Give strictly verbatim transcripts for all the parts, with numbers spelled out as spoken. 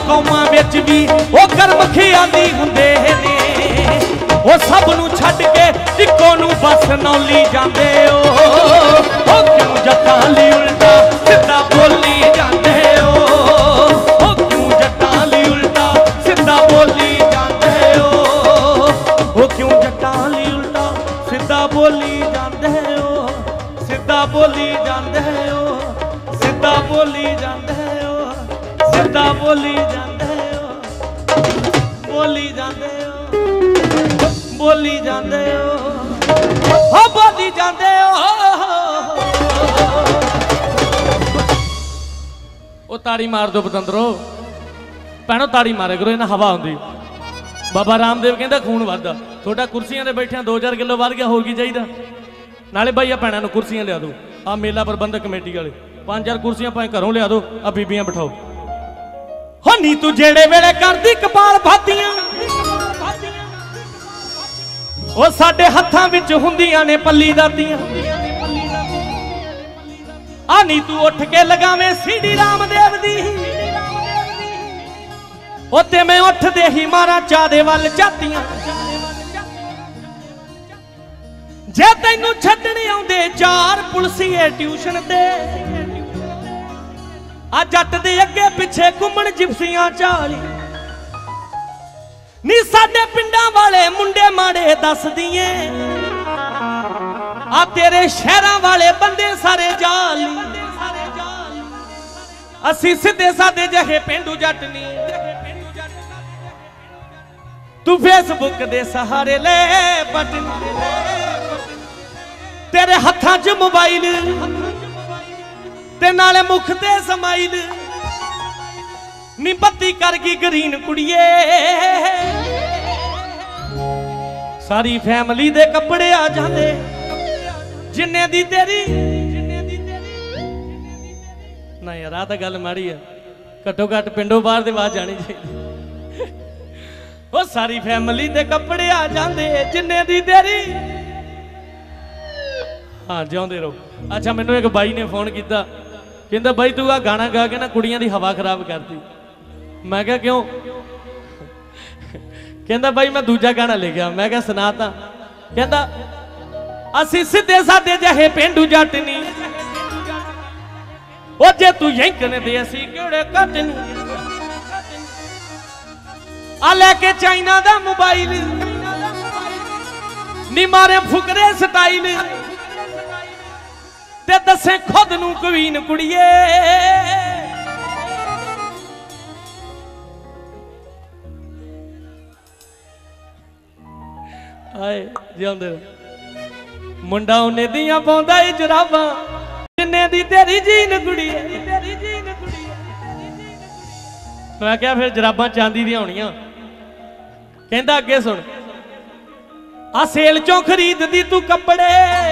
कौमां विच भी वो कर्म ख्याली हुंदे ने वो सब नूं छड्ड के इक्को नूं बस नौली जांदे ओ ओ क्यों जट्टां लई उल्टा सिद्धा बोली जांदे ओ ओ क्यों जट्टां लई उल्टा सिद्धा बोली जांदे ओ ओ क्यों जट्टां लई उल्टा सिद्धा बोली जांदे ओ सिद्धा बोली जांदे ओ सिद्धा बोली जांदे ओ सिद्धा बोली जांदे ओ बोली जांदे ओ बोली जांदे हो हो बोली जांदे हो ओ ताड़ी मार दो पतंदरो भैनों ताड़ी मारे करो इन्हें हवा आउंदी बाबा रामदेव कहंदा खून वधदा थोड़ा कुर्सियां ते बैठिया दो चार किलो वध गया होर की चाहिदा नाले भाई आ भैनों नूं कुर्सियां लिया दो आ मेला प्रबंधक कमेटी वाले पांच चार कुर्सियां भावें घरों लिया दो आ बीबियां बिठाओ हो नी तू जेड़े वेले करदी कपाल भातियां वो साडे हत्थां विच हुंदियां ने पल्ली दातियां आनी तू उठ के लगावे सीढ़ी रामदेव दी ओते मैं उठ दे ही मारा चादे वल जातियां जे तैनू छड्डने आउंदे चार पुलसिए ट्यूशन ते आ जट दे अगे पिछे घुमण जिप्सियां चाली नी साडे पिंडां वाले मुंडे माड़े दस दिए आ तेरे शहरां वाले बंदे सारे जाली असी सीधे सादे जहे पेंडू जट नी तू फेसबुक दे सहारे ले बटन तेरे हत्थां च मोबाइल ते नाले मुख ते समाइल नी बत्ती कर गई ग्रीन कुड़िए सारी फैमिली दे कपड़े आ जाते जिन्ने दी तेरी ना यार आ तो गल माड़ी है घट्टो घट पिंडों बाहर दे बाहर जानी चाहिए वो सारी फैमिली दे कपड़े आ जाते जिन्ने दी तेरी हाँ जिउंदे रहो। अच्छा मैनू एक बाई ने फोन किया कहंदा बाई तू आ गाना गा के ना कुड़ियां दी हवा खराब करती मैं क्या क्यों कहंदा भाई मैं दूजा गाना ले गया मैं क्या सुनाता कहंदा असी सीधे सादे जहे पेंडू जट नी ओ जे तू यंकने दे असी केड़े कट नी आ लेके चाइना दा मोबाइल नी मारे फुकरे स्टाइल ते दसे खुद नू क्वीन कुड़िए आए जिंदे मुंडा उन्हें दियां पाउंदा ई जराबां जिन्ने दी तेरी जीन कुड़ी मैं क्या फिर जराबां चांदी दी होणियां कहंदा अगे सुन आ सेल चों खरीददी तू कपड़े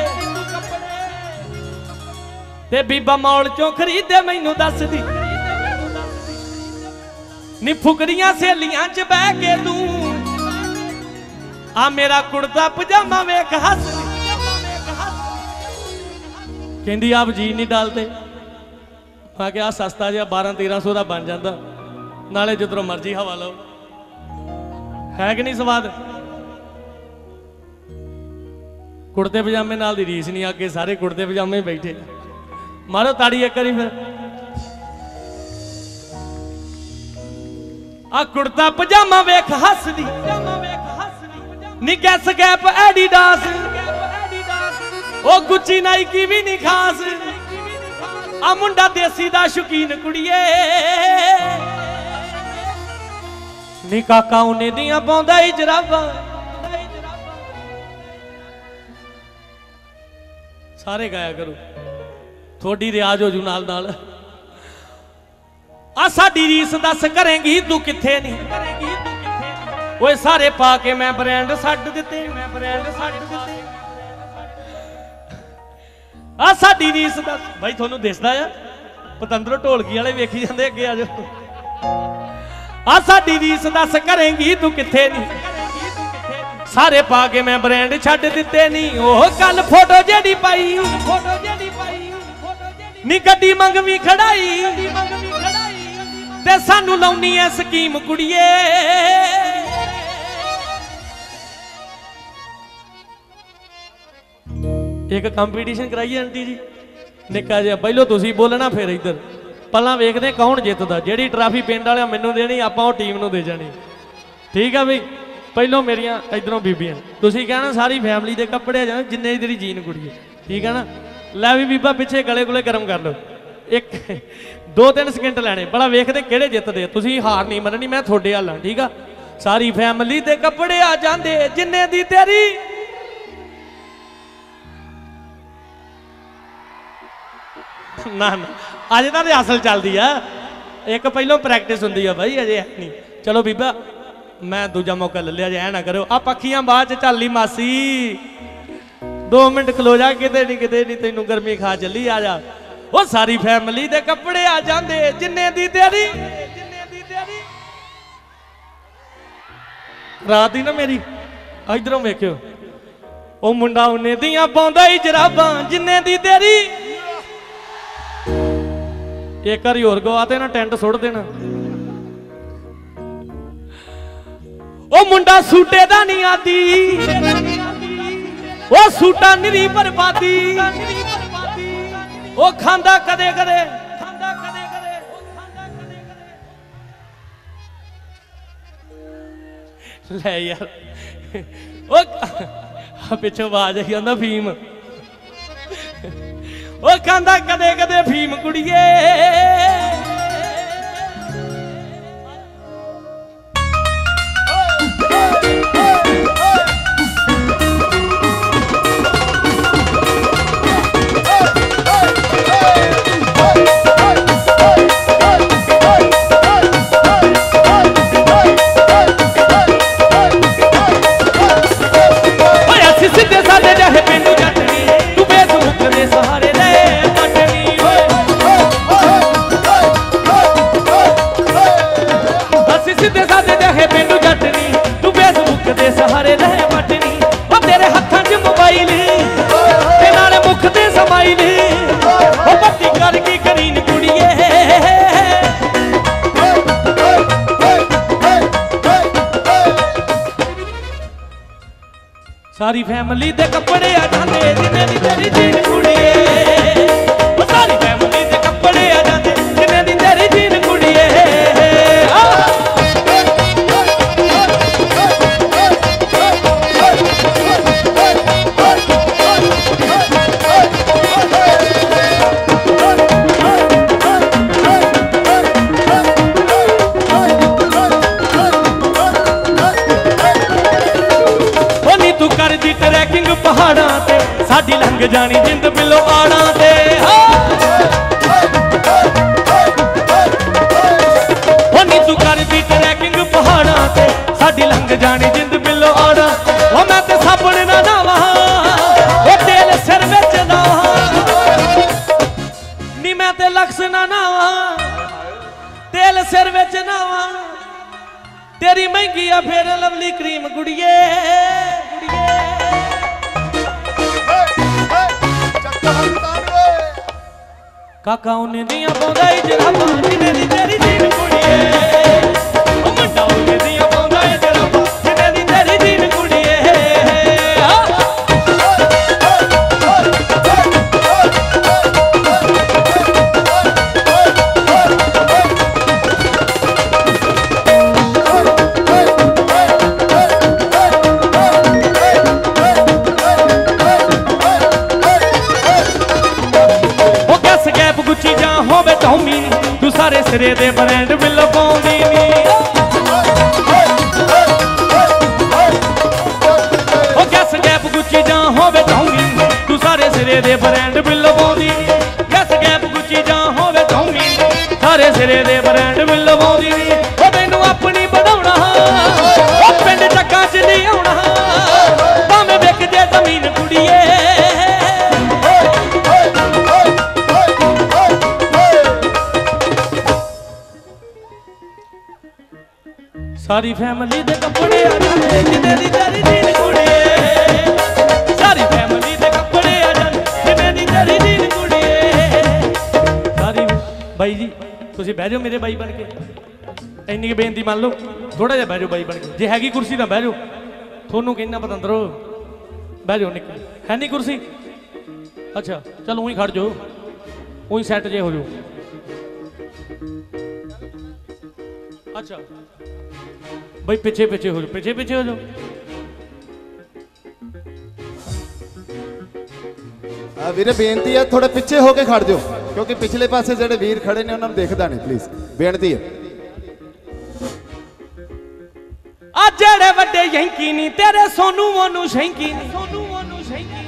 ते बीबा मॉल चों खरीदे मैनू दस दी नी फुकरियां सहेलियां च बह के तू आ मेरा कुर्ता पजामा वेख हस कहंदी आप जी नहीं डालते मैं क्या सस्ता जहा बारह तेरह सौ का बन जाता नाले जिधरों मर्जी हवा लो है कि नहीं स्वाद कुर्ते पजामे नाल दी रीस नहीं आगे सारे कुर्ते पजामे बैठे मारो ताड़ी एक बारी फिर आ कुर्ता पजामा वेख हस दी नी गैस गैप एडिडास ओ गुच्ची नाइकी भी नहीं खास आ मुंडा देसी दा शौकीन कुड़िए नी काका उन्हें दियां पाउंदा ई जराबां सारे गाया करो थोड़ी रियाज हो जू नाल नाल आ साडी रीस दस करेंगी तू किथे नहीं ओए सारे पाके मैं ब्रांड छड्ड दिते मैं ब्रांड छड्ड दिते आ साडी रीस दस भाई थोनू दिसदा आ पतंदरों ढोलकी वाले वेखी जांदे अगे आ जाओ आ साडी रीस दस करेंगी तू किथे नहीं सारे पाके मैं ब्रांड छड्ड दिते नहीं ओह कल फोटो जेडी पाई फोटो जेडी पाई नी गड्डी मंगवी खड़ाई ते सानू लाउनी है स्कीम कुड़िए एक कंपीटिशन कराइए आंटी जी निक्का जिहा पहलो तुसीं बोलना फिर इधर पहला वेखदे कौन जितदा जिहड़ी ट्राफी पिंड वाले मैनू देनी आपां ओह टीम नूं दे जानी ठीक है बई पहलों मेरिया इधरों बीबियां तुसीं कहना सारी फैमिली के कपड़े आ जाने जिन्ने तेरी जीन कुड़िए ठीक है ना लै भी बीबा पिछे गले गुले गर्म कर लो एक दो तीन सेकंड लैने बड़ा वेखदे किहड़े जितदे तुसीं हार नहीं मननी मैं थोड़े हाल हाँ ठीक है सारी फैमिली के कपड़े आ जाते जिन्ने दी तेरी ना ना अज ना रिहर्सल चलती है एक पहलों प्रैक्टिस होंगी है भाई अजे है नहीं चलो बीबा मैं दूजा मौका ले लिया जे ना करो आ पखियां बाद झाली मासी दो मिनट खलो जा किते नहीं किते नहीं तेनू गर्मी खा चली आ जा वो सारी फैमिली दे कपड़े आ जाते जिन्ने दी तेरी रात ही ना मेरी इधरों वेख्यो ओ मुंडा उन्ने दियां पाउंदा ही जराबां जिन्ने दी तेरी एक बार होर गवा ते ना टेंट सुट देना ओ मुंडा सूटे दा नहीं आती ओ सूटा निरी बर्बादी ओ खांदा कदे कदे ले यार ओ पिछों आवाज आई आंदा फीम ओ खांदा कदे कदे फीम कुड़िए सारी फैमिली दे कपड़े आ जाते जिन्ने दी तेरी जीन कुड़िए सारी फैमिली दे कपड़े आ जाते जिन्ने दी तेरी जीन कुड़िए ट्रैकिंग पहाड़ा ते साडी लंघ जानी जिंद बिलो आड़ा ते होनी तू कर दी ट्रैकिंग पहाड़ा ते साडी लंघ जानी जिंद बिलो आड़ा ओ मैं ते साबण ना नावा ओ तेल सिर विच नावा नी मैं ते लक्स ना नावा तेल सिर विच नावा तेरी महंगी आ फेर लवली क्रीम गुड़िए काका उन्हें दिया पाउंदा ही जराबां जिन्ने दी तेरी जीन कुड़िए ओ मुंडा उन्हें दिया पाउंदा ही जराबां जिन्ने दी तेरी जीन कुड़िए तू सारे सिरे दे ब्रांड बिल पाउंदी नी ओ गैस गैप गुच्ची जा होवे चाहूंगी तू सारे सिरे दे ब्रांड बिल पाउंदी गैस गैप गुच्ची जा होवे चाहूंगी सारे सिरे दे ब्रांड बिल पाउंदी ओ तैनू अपनी बनाउणा ओ पिंड चक्का च नहीं आउणा भावें विक जे जमीन कुड़िए सारी फैमिली दे कपड़े आ जाते जिन्ने दी तेरी जीन कुड़िए सारी फैमिली दे कपड़े आ जाते जिन्ने दी तेरी जीन कुड़िए सारी भाई जी तुसीं ਤੁਸੀਂ ਬਹਿ ਜਾਓ ਮੇਰੇ ਬਾਈ ਬਣ ਕੇ, ਇੰਨੀ ਕੁ ਬੇਨਤੀ ਮੰਨ ਲਓ, ਥੋੜਾ ਜਿਹਾ ਬਹਿ ਜਾਓ ਬਾਈ ਬਣ ਕੇ, ਜੇ ਹੈਗੀ ਕੁਰਸੀ ਤਾਂ ਬਹਿ ਜਾਓ, ਤੁਹਾਨੂੰ ਕਹਿੰਦਾ ਪਤੰਦਰੋ ਬਹਿ ਜਾਓ, ਨਿਕਲ ਹੈ ਨਹੀਂ ਕੁਰਸੀ, ਅੱਛਾ ਚਲੋ ਉਹੀ ਖੜ ਜਾਓ, ਉਹੀ ਸੈੱਟ ਜੇ ਹੋ ਜਾਓ, ਅੱਛਾ ਬਈ ਪਿੱਛੇ ਪਿੱਛੇ ਹੋ ਜਾਓ, ਪਿੱਛੇ ਪਿੱਛੇ ਹੋ ਜਾਓ। ਵੀਰੇ ਬੇਨਤੀ ਹੈ ਥੋੜੇ ਪਿੱਛੇ ਹੋ ਕੇ ਖੜ ਜਾਓ, ਕਿਉਂਕਿ ਪਿਛਲੇ ਪਾਸੇ ਜਿਹੜੇ ਵੀਰ ਖੜੇ ਨੇ ਉਹਨਾਂ ਨੂੰ ਦੇਖਦਾ ਨਹੀਂ, ਪਲੀਜ਼ ਬੇਨਤੀ ਹੈ। ਆ ਜਿਹੜੇ ਵੱਡੇ ਯੈਂਕੀ ਨਹੀਂ ਤੇਰੇ ਸੋਨੂ ਉਹਨੂੰ ਸ਼ੈਂਕੀ ਨਹੀਂ, ਸੋਨੂ ਉਹਨੂੰ ਸ਼ੈਂਕੀ,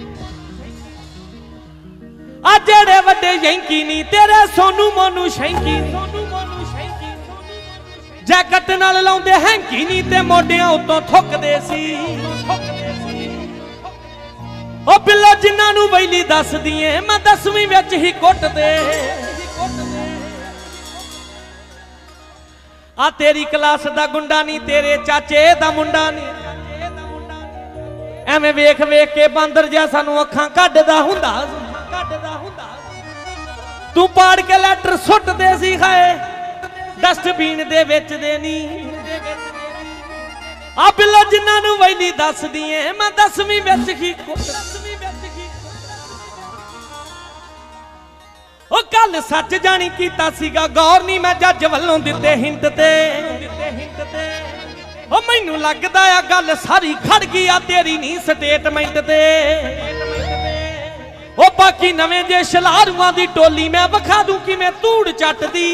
ਆ ਜਿਹੜੇ ਵੱਡੇ ਯੈਂਕੀ ਨਹੀਂ ਤੇਰੇ ਸੋਨੂ ਉਹਨੂੰ ਸ਼ੈਂਕੀ, ਸੋਨੂ ਉਹਨੂੰ ਸ਼ੈਂਕੀ, ਜੈਕਟ ਨਾਲ ਲਾਉਂਦੇ ਹੈਂਕੀ ਨਹੀਂ ਤੇ ਮੋਢਿਆਂ ਉੱਤੋਂ ਥੁੱਕਦੇ ਸੀ, ਉਹ ਬਿੱਲੋ ਜਿਨ੍ਹਾਂ ਨੂੰ ਵੈਲੀ ਦੱਸਦੀ ਏ ਮੈਂ ਦਸਵੀਂ ਵਿੱਚ ਹੀ ਕੁੱਟਦੇ, ਆ ਤੇਰੀ ਕਲਾਸ ਦਾ ਗੁੰਡਾ ਨਹੀਂ ਤੇਰੇ ਚਾਚੇ ਦਾ ਮੁੰਡਾ ਨਹੀਂ, ਐਵੇਂ ਵੇਖ ਵੇਖ ਕੇ ਬਾਂਦਰ ਜਿਹਾ ਸਾਨੂੰ ਅੱਖਾਂ ਕੱਢਦਾ ਹੁੰਦਾ, ਕੱਢਦਾ ਹੁੰਦਾ, ਤੂੰ ਪਾੜ ਕੇ ਲੈਟਰ ਸੁੱਟਦੇ ਸੀ ਖਾਏ ਡਸਟਬਿਨ ਦੇ ਵਿੱਚ ਦੇ ਨਹੀਂ, ਆ ਬਿੱਲੋ ਜਿਨ੍ਹਾਂ ਨੂੰ ਵੈਲੀ ਦੱਸਦੀ ਏ ਮੈਂ ਦਸਵੀਂ ਵਿੱਚ ਹੀ ਕੁੱਟਦਾ, ਉਹ ਕੱਲ ਸੱਚ ਜਾਣੀ ਕੀਤਾ ਸੀਗਾ ਗੌਰ ਨਹੀਂ ਮੈਂ ਜੱਜ ਵੱਲੋਂ ਦਿੱਤੇ ਹਿੰਟ ਤੇ, ਉਹ ਮੈਨੂੰ ਲੱਗਦਾ ਆ ਗੱਲ ਸਾਰੀ ਖੜ ਗਈ ਆ ਤੇਰੀ ਨਹੀਂ ਸਟੇਟਮੈਂਟ ਤੇ, ਉਹ ਬਾਕੀ ਨਵੇਂ ਜੇ ਸ਼ਲਾਰੂਆਂ ਦੀ ਟੋਲੀ ਮੈਂ ਵਿਖਾ ਦੂੰ ਕਿਵੇਂ ਧੂੜ ਚੱਟਦੀ,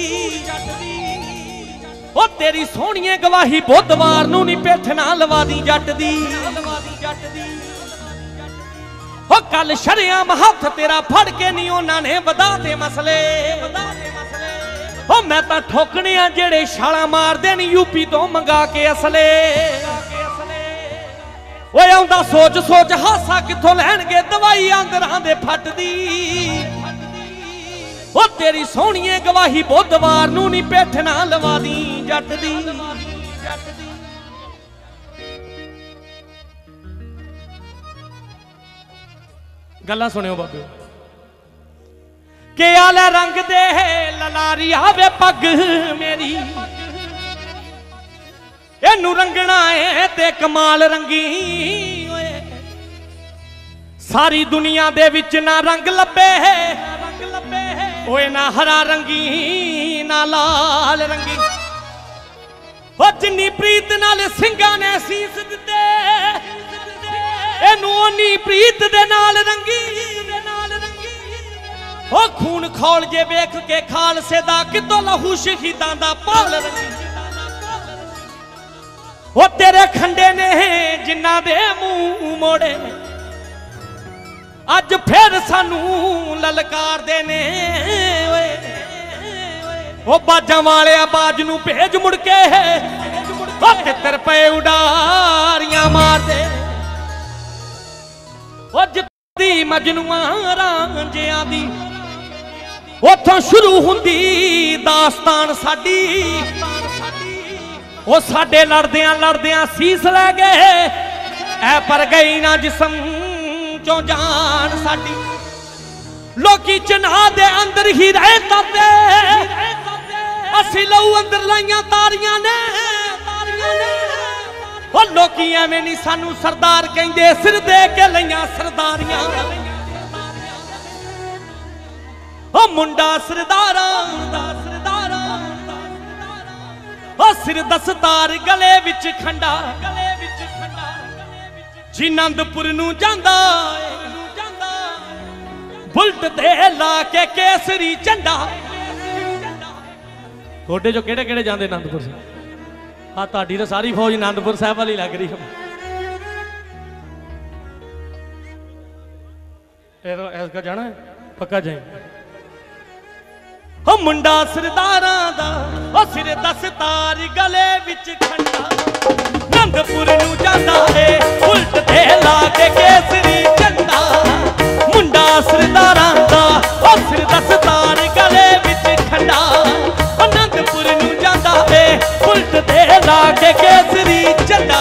ਉਹ ਤੇਰੀ ਸੋਹਣੀਏ ਗਵਾਹੀ ਬੁੱਧਵਾਰ ਨੂੰ ਨਹੀਂ ਪਿੱਠ ਨਾ ਲਵਾ ਦੀ ਜੱਟ ਦੀ, ਉਹ ਕੱਲ ਸ਼ਰਿਆਮ ਹੱਥ ਤੇਰਾ ਫੜ ਕੇ ਨਹੀਂ ਉਹਨਾਂ ਨੇ ਵਧਾ ਦੇ ਮਸਲੇ, ਉਹ ਮੈਂ ਤਾਂ ਠੋਕਣੇ ਆ ਜਿਹੜੇ ਛਾਲਾਂ ਮਾਰਦੇ ਨੇ ਯੂਪੀ ਤੋਂ ਮੰਗਾ ਕੇ ਅਸਲੇ, ਓਏ ਆਉਂਦਾ ਸੋਚ ਸੋਚ ਹਾਸਾ ਕਿੱਥੋਂ ਲੈਣਗੇ ਦਵਾਈ ਆਂਦਰਾਂ ਦੇ ਫੱਟ ਦੀ, ਉਹ ਤੇਰੀ ਸੋਹਣੀਏ ਗਵਾਹੀ ਬੁੱਧਵਾਰ ਨੂੰ ਨਹੀਂ ਪਿੱਠ ਨਾ ਲਵਾ ਦੀ ਜੱਟ ਦੀ। ਗੱਲਾਂ ਸੁਣਿਓ ਬਾਬੇ, ਕਿ ਆਲੇ ਰੰਗ ਦੇ ਲਲਾਰੀ ਆਵੇ ਪੱਗ ਮੇਰੀ, ਇਹਨੂੰ ਰੰਗਣਾ ਏ ਤੇ ਕਮਾਲ ਰੰਗੀ ਓਏ, ਸਾਰੀ ਦੁਨੀਆ ਦੇ ਵਿੱਚ ਨਾ ਰੰਗ ਲੱਭੇ ਓਏ ਨਾ ਹਰਾ ਰੰਗੀ ਨਾ ਲਾਲ ਰੰਗੀ, ਉਹ ਜਿੰਨੀ ਪ੍ਰੀਤ ਨਾਲ ਸਿੰਘਾਂ ਨੇ ਸੀਸ ਦਿੱਤੇ ਇਹਨੂੰ ਓਨੀ ਪ੍ਰੀਤ ਦੇ ਨਾਲ ਰੰਗੀ, ਉਹ ਖੂਨ ਖੌਲ ਜੇ ਵੇਖ ਕੇ ਖਾਲਸੇ ਦਾ ਕਿਤੋਂ ਲਹੂ ਸ਼ਹੀਦਾਂ ਦਾ ਪਾਲ ਰੰਗੀ, ਉਹ ਤੇਰੇ ਖੰਡੇ ਨੇ ਜਿਨ੍ਹਾਂ ਦੇ ਮੂੰਹ ਮੋੜੇ ਅੱਜ ਫਿਰ ਸਾਨੂੰ ਲਲਕਾਰਦੇ ਨੇ ਓਏ, ਉਹ ਬਾਜਾਂ ਵਾਲਿਆ ਬਾਜ ਨੂੰ ਭੇਜ ਮੁੜ ਕੇ ਉਹ ਤਿੱਤਰ ਪਏ ਉਡਾਰੀਆਂ ਮਾਰਦੇ, ਉਹ ਜਿੱਤੀ ਮਜਨੂਆਂ ਰਾਂਝਿਆਂ ਦੀ ਉੱਥੋਂ ਸ਼ੁਰੂ ਹੁੰਦੀ ਦਾਸਤਾਨ ਸਾਡੀ, ਉਹ ਸਾਡੇ ਲੜਦਿਆਂ ਲੜਦਿਆਂ ਸੀਸ ਲੈ ਗਏ ਐ ਪਰ ਗਈ ਨਾ ਜਿਸਮ ਚੋਂ ਜਾਨ ਸਾਡੀ, ਲੋਕੀ ਚਨਾਹ ਦੇ ਅੰਦਰ ਹੀ ਰਹਿ ਕਰਦੇ ਅਸੀਂ ਲਹੂ ਅੰਦਰ ਲਾਈਆਂ ਤਾਰੀਆਂ ਨੇ, ਉਹ ਲੋਕੀ ਐਵੇਂ ਨਹੀਂ ਸਾਨੂੰ ਸਰਦਾਰ ਕਹਿੰਦੇ ਸਿਰ ਦੇ ਕੇ ਲਈਆਂ ਸਰਦਾਰੀਆਂ, ਉਹ ਮੁੰਡਾ ਸਰਦਾਰਾਂ ਦਾ ਸਰਦਾਰਾਂ, ਉਹ ਸਿਰ ਦਸਤਾਰ ਗਲੇ ਵਿੱਚ ਖੰਡਾ, ਗਲੇ ਵਿੱਚ ਖੰਡਾ, ਜੀ ਆਨੰਦਪੁਰ ਨੂੰ ਜਾਂਦਾ ਬੁਲਟ ਤੇ ਲਾ ਕੇ ਕੇਸਰੀ ਝੰਡਾ, ਤੁਹਾਡੇ ਜੋ ਕਿਹੜੇ ਕਿਹੜੇ ਜਾਂਦੇ ਆਨੰਦਪੁਰ ਸਾਹਿਬ? ਆ ਤੁਹਾਡੀ ਤਾਂ ਸਾਰੀ ਫੌਜ ਆਨੰਦਪੁਰ ਸਾਹਿਬ ਵਾਲੀ ਲੱਗ ਰਹੀ ਹੈ, ਇਸ ਕਾ ਜਾਣਾ ਪੱਕਾ ਜਾਏ, ਉਹ ਮੁੰਡਾ ਸਰਦਾਰਾਂ ਦਾ ਉਹ ਸਿਰ ਦਸਤਾਰ ਗਲੇ ਵਿੱਚ ਖੰਡਾ, ਆਨੰਦਪੁਰ ਨੂੰ ਜਾਂਦਾ ਏ ਉਲਟ ਤੇ ਲਾ ਕੇ ਕੇਸਰੀ ਝੰਡਾ, ਮੁੰਡਾ ਸਰਦਾਰਾਂ ਦਾ ਉਹ ਸਿਰ ਦਸਤਾਰ ਗਲੇ ਵਿੱਚ ਖੰਡਾ, ਆਨੰਦਪੁਰ ਨੂੰ ਜਾਂਦਾ ਏ ਉਲਟ ਤੇ ਲਾ ਕੇ ਕੇਸਰੀ ਝੰਡਾ।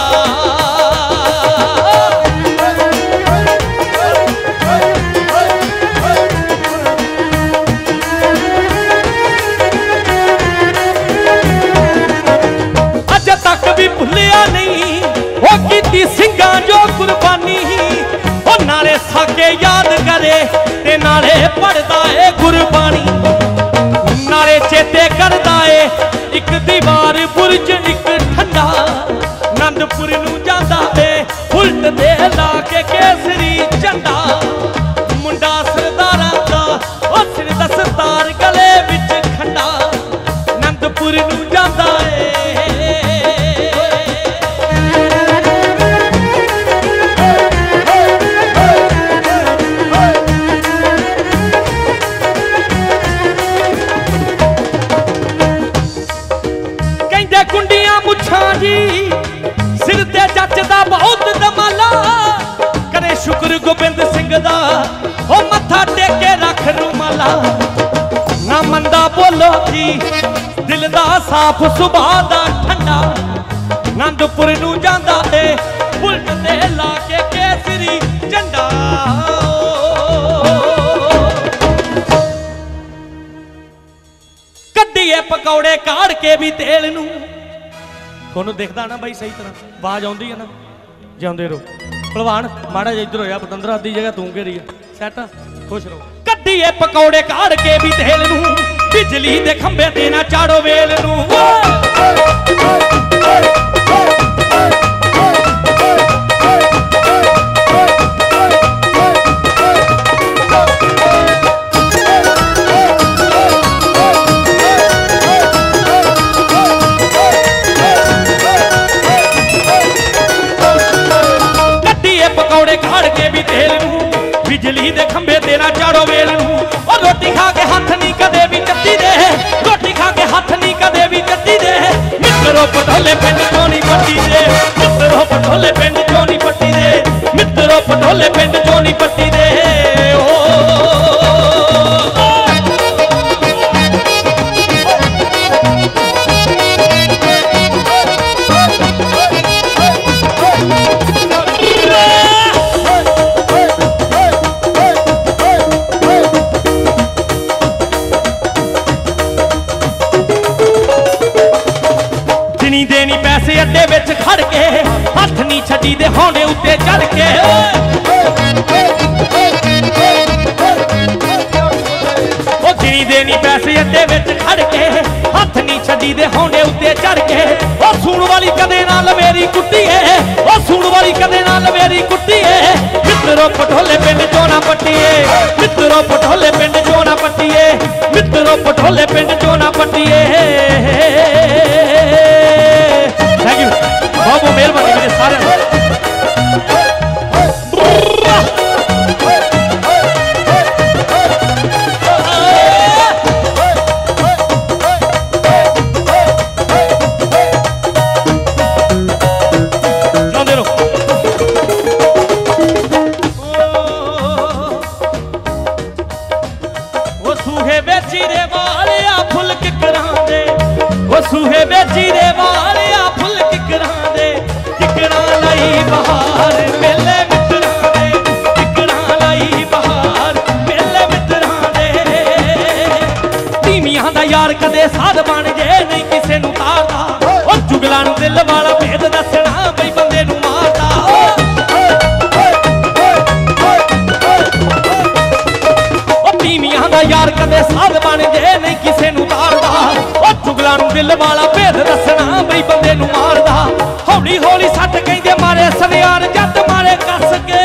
के याद करे ते नाले पढ़दा है गुरबाणी नाले चेते करदा है एक दीवार बुरज एक ठंडा आनंदपुर नूं जांदा है उल्ट दे ला के केसरी झंडा मुंडा सरदारां दा ओ सिर दस्तार गले विच खंडा आनंदपुर नूं जांदा है कुंडियां मुछां जी सिर ते जचदा बहुत दमाला करे शुक्र गोबिंद सिंह दा ओ मत्था टेके रख रुमाला ना मंदा बोलो जी दिल दा साफ सुभा दा ठंडा आनंदपुर नूं जांदा है उल्ट ते ला के केसरी झंडा कड्डीए पकौड़े काड़ के भी तेल नूं ਤੁਹਾਨੂੰ ਦਿਖਦਾ ਨਾ ਬਾਈ ਸਹੀ ਤਰ੍ਹਾਂ ਆਵਾਜ਼ ਆਉਂਦੀ ਹੈ ਨਾ ਜਾਂਦੇ ਰਹੋ ਭਲਵਾਨ ਮਾੜਾ ਜਿਹਾ ਇੱਧਰ ਹੋਇਆ ਪਤੰਦਰਾ ਦੀ ਜਗ੍ਹਾ ਤੂੰ ਘੇਰੀ ਸੈਟ ਖੁਸ਼ ਰਹੋ ਕੱਢੀਏ ਪਕੌੜੇ ਕਾੜ ਕੇ ਵੀ ਤੇਲ ਨੂੰ ਬਿਜਲੀ ਦੇ ਖੰਭੇ ਤੇ ਨਾ ਚਾੜੋ ਵੇਲ ਨੂੰ पकौड़े काड़ के भी तेल नूं बिजली दे खंभे तेरा चाड़ो वेल नूं और रोटी खा के हाथ नहीं कदे भी चट्टी दे रोटी खा के हाथ नहीं कदे भी चट्टी दे मित्रो पटोले पिंड चोनी पट्टी दे मित्रो पटोले पिंड चोनी पट्टी दे मित्रो पटोले पिंड चोनी पट्टी दे देनी पैसे अड्डे विच खड़ के हथ नहीं छड्डी दे होंडे उत्ते चढ़ के ओ गिनी देनी पैसे अड्डे विच खड़ के हथ नहीं छड्डी दे होंडे उत्ते चढ़ के ओ सूण वाली कदे नाल मेरी कुट्टी है ओ सूण वाली कदे नाल मेरी कुट्टी है मित्रो पटोले पिंड चोना पट्टी है मित्रो पटोले पिंड चोना पट्टी है मित्रो पटोले पिंड चोना पट्टी है थैंक यू बहुत बहुत मेहरबानी मेरे सारे वो सूहे बेची रे वाले आ फुल किकरां दे वो सूहे बेची रे वाले बहार मेले मित्रा दे टिकड़ा लाई बहार मेले मित्रा दे धीमियां दा यार कदे साध बन जे नहीं किसे नूं तारदा ओ जुगलां नूं दिल वाला भेद दसना बई बंदे नूं मारदा ओ धीमियां दा यार कदे साध बन जे नहीं किसे नूं तारदा ओ जुगलां नूं दिल वाला भेद दसना बई बंदे नूं मारदा हौली हौली सट कहंदे मारे सनियार जट मारे कस के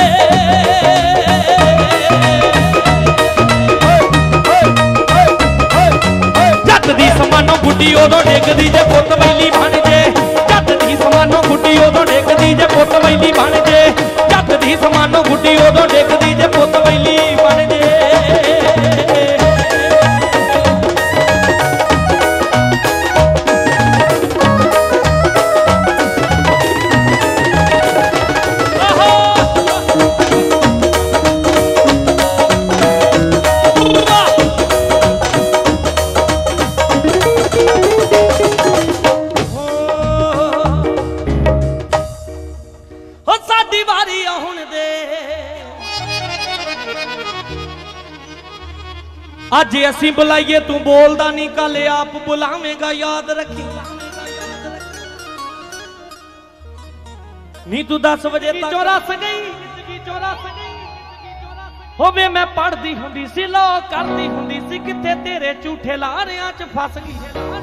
जट दी समानो गुड्डी उदों डिगदी जे पुत वैली बन जे जट दी समानो गुड्डी उदों डिगदी जे पुत वैली बन जे जट दी समानो गुड्डी उदों डिगदी जे पुत वैली बन जे अज असी बुलाइए तू बोलदा नहीं कल आप बुलावेगा याद रखी नहीं तू दस बजे तक चौरास गई होवे मैं पढ़दी हुंदी सी लो करदी हुंदी सी किथे तेरे झूठे लारियां च फस गई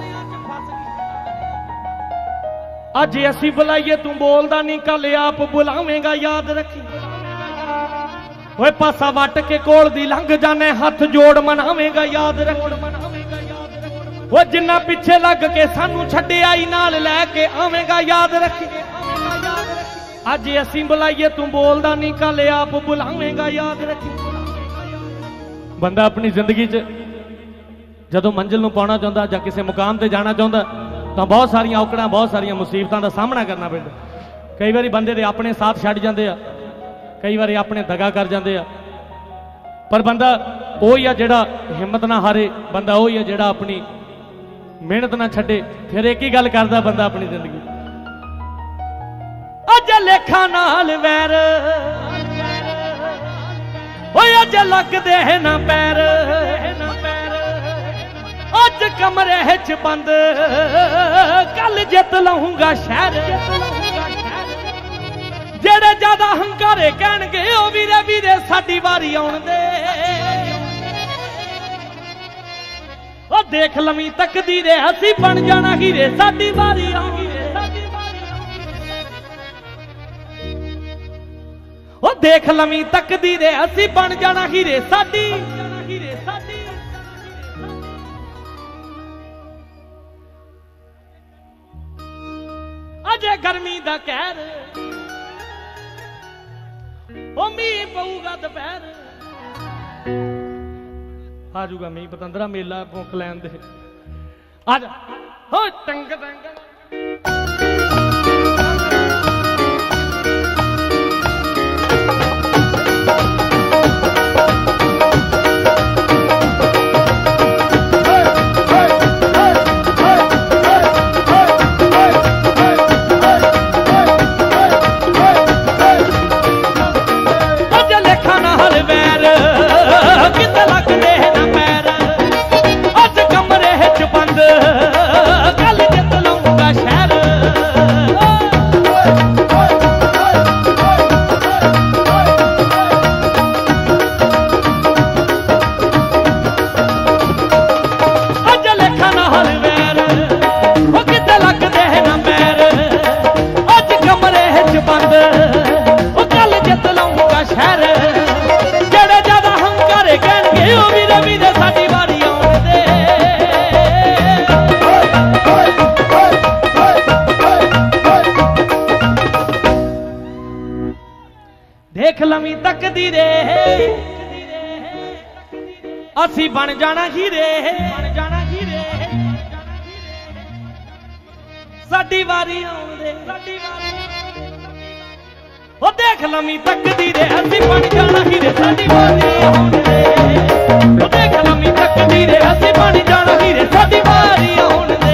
अज असी बुलाइए तू बोलदा नहीं कल आप बुलावेगा याद रखी ओए पासा वट के कोल दी लंघ जाने हाथ जोड़ मनावेगा याद रखी वो जिन्ना पिछे लग के सानू छड्डे आई नाल लैके आवेगा याद रखी अज असी बुलाइए तू बोलदा नहीं कल आप बुलावेगा याद रखी बंदा अपनी जिंदगी च जदों मंजिल नूं पाउणा चाहुंदा जां किसी मुकाम ते जाना चाहुंदा तो बहुत सारिया औकड़ां बहुत सारिया मुसीबतों का सामना करना पैंदा कई बार बंदे दे अपने साथ छड्ड जांदे आ कई बार अपने दगा कर जाते आ पर बंदा वही आ जिहड़ा हिम्मत ना हारे बंदा वही आ जिहड़ा अपनी मेहनत ना छड्डे फिर एक ही गल करदा बंदा अपनी जिंदगी अज लेखा नाल वैर ओए अज लगदे ना पैर अज कमरे च बंद कल जित लाऊंगा शहर जेड़े ज्यादा हंकारे कहणगे ओ वीरे वीरे साडी वारी आउण दे ओ देख लवी तकदीरे असी बन जाना हीरे साडी वारी आउण दे ओ देख लवी तकदीरे असी बन जाना हीरे साडी हीरे साडी अजे गर्मी दा कहर ओ मीह पऊगा दोपहर आजूगा मीह पतंदरा मेला भुख लैन दे आज हो टंग टंग देख लवी तकदीरे असी बन जाना हीरे बन जाना हीरे साडी वारी आउण दे ओ देख लवी तकदीरे असी बन जाना हीरे साडी वारी आउण दे ओ देख लवी तकदीरे असी बन जाना हीरे साडी वारी आउण दे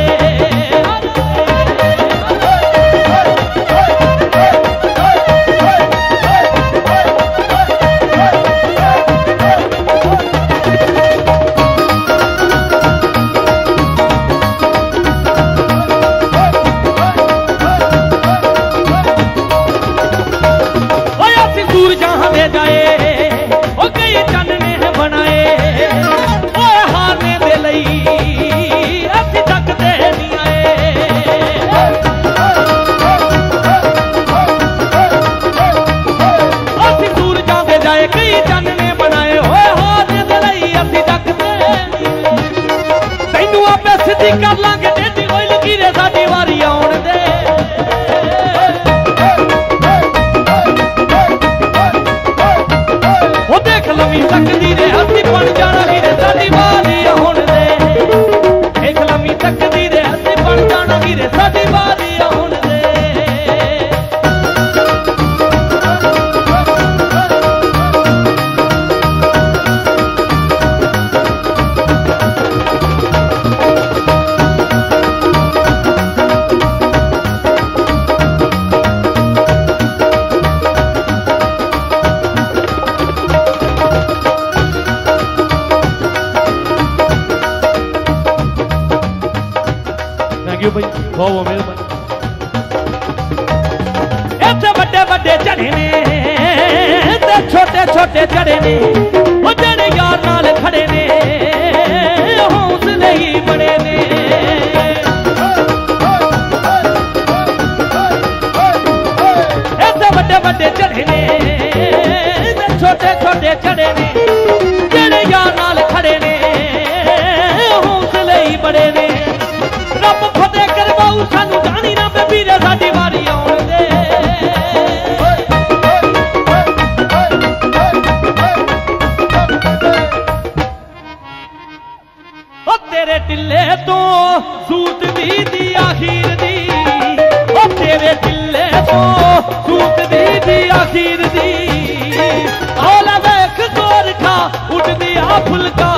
कर लांगे डेटी कोई लकीरे साडी वारी आउण दे ओ देख लवी तकदीरे असी बन जाना हीरे साडी वारी आउण दे देख लवी तकदीरे असी बन जाना हीरे साडी वारी आउण दे भाई बहुत मेहरबानी इतने बड़े बड़े झड़े ने छोटे छोटे जड़े ने वो जड़े यार नाल खड़े ने हौसले ही बड़े ने ऐसे बड़े बड़े जड़े ने छोटे छोटे जड़े ने जड़े यार नाल खड़े ने हौसले ही बड़े ने रब फतेह करवाऊ सानू जानी ना पे वीरे साडी वारी आउण दे तेरे टिल्ले तो सूत दी दी आखिर दी ओ तेरे टिल्ले तो सूत दी दी आखिर दी औला वेख जोर खा उठ दिया फुलका